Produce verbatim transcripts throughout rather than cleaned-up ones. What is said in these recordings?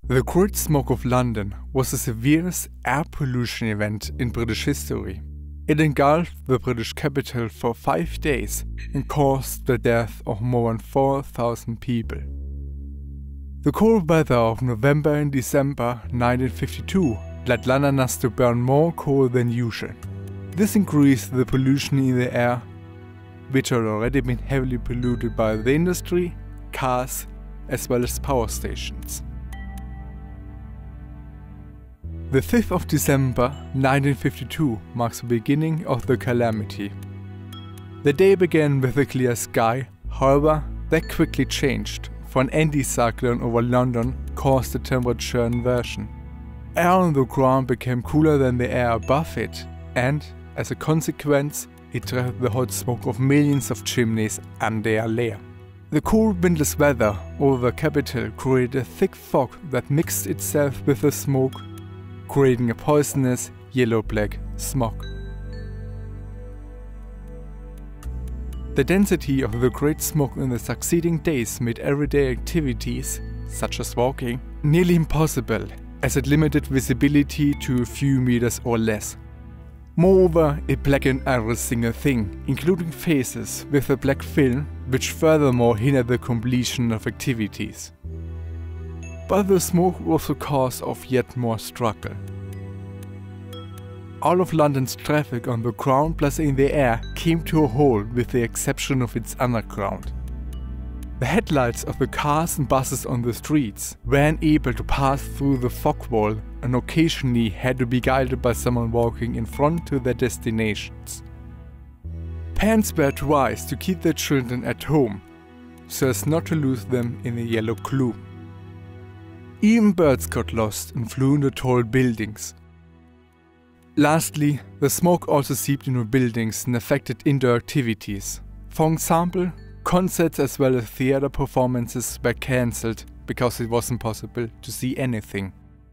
The Great Smoke of London was the severest air pollution event in British history. It engulfed the British capital for five days and caused the death of more than four thousand people. The cold weather of November and December nineteen fifty-two led Londoners to burn more coal than usual. This increased the pollution in the air, which had already been heavily polluted by the industry, cars, as well as power stations. The fifth of December nineteen fifty-two marks the beginning of the calamity. The day began with a clear sky, however, that quickly changed, for an anticyclone over London caused a temperature inversion. Air on the ground became cooler than the air above it, and, as a consequence, it trapped the hot smoke of millions of chimneys under their layer. The cool windless weather over the capital created a thick fog that mixed itself with the smoke, creating a poisonous yellow-black smog. The density of the Great Smoke in the succeeding days made everyday activities, such as walking, nearly impossible, as it limited visibility to a few meters or less. Moreover, it blackened every single thing, including faces, with a black film, which furthermore hindered the completion of activities. But the smoke was the cause of yet more struggle. All of London's traffic on the ground plus in the air came to a halt with the exception of its underground. The headlights of the cars and buses on the streets were unable to pass through the fog wall and occasionally had to be guided by someone walking in front to their destinations. Parents were advised to keep their children at home, so as not to lose them in the yellow gloom. Even birds got lost and flew into tall buildings. Lastly, the smoke also seeped into buildings and affected indoor activities. For example, concerts as well as theater performances were cancelled because it wasn't possible to see anything.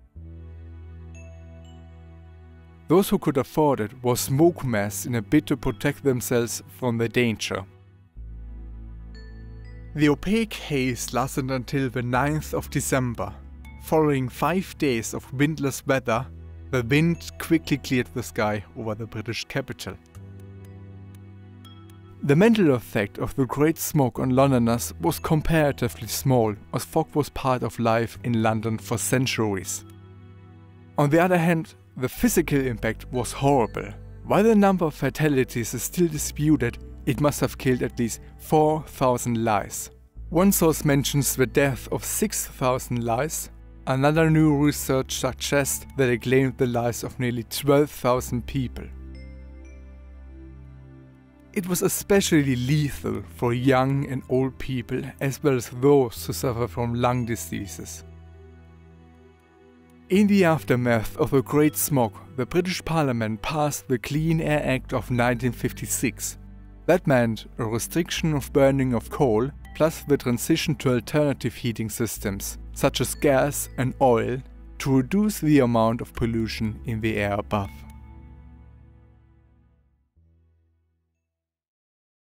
Those who could afford it wore smoke masks in a bid to protect themselves from the danger. The opaque haze lasted until the ninth of December. Following five days of windless weather, the wind quickly cleared the sky over the British capital. The mental effect of the Great Smoke on Londoners was comparatively small, as fog was part of life in London for centuries. On the other hand, the physical impact was horrible. While the number of fatalities is still disputed, it must have killed at least four thousand lives. One source mentions the death of six thousand lives. Another new research suggests that it claimed the lives of nearly twelve thousand people. It was especially lethal for young and old people, as well as those who suffer from lung diseases. In the aftermath of the Great Smoke, the British Parliament passed the Clean Air Act of nineteen fifty-six. That meant a restriction of burning of coal, plus the transition to alternative heating systems, such as gas and oil, to reduce the amount of pollution in the air above.